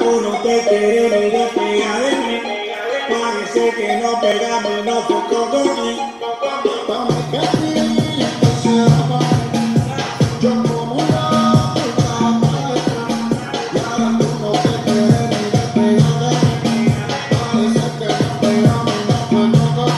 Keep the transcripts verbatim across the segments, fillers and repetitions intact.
tú no te quieres ni despegar de mí. Parece que no pegamos y no fue con mí. Yo como una puta y ahora tú no te quieres ni despegar de mí. Parece que no pegamos y no fue con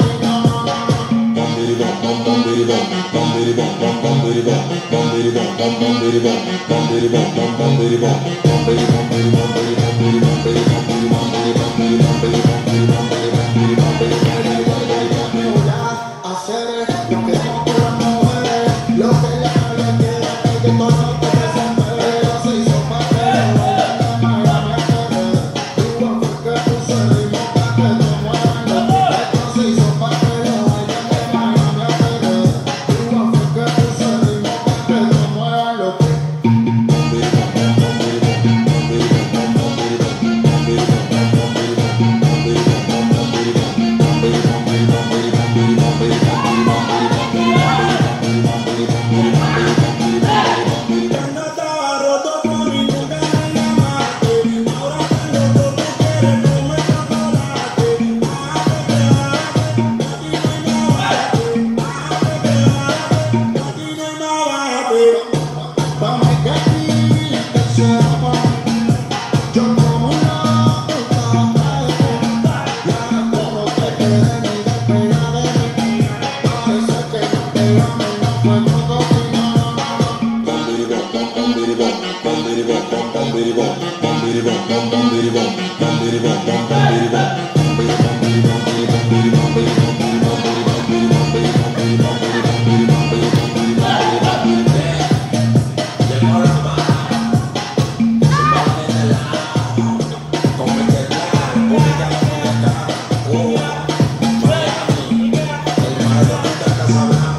Oh, Miami, el mar de tu casa.